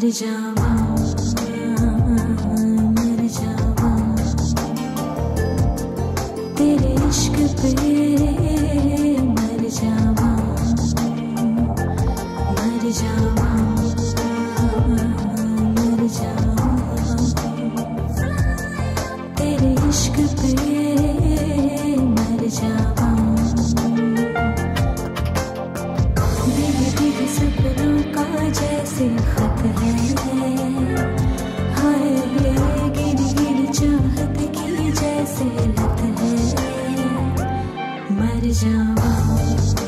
जावा मर जावा तेरे इश्क पे मर जावा मर जावा मर जावा तेरे इश्क पे मर जावा भीगे भीगे सपनों का जैसे खत है हाय गिरी गिरी चाहत की जैसे लत है मर जावा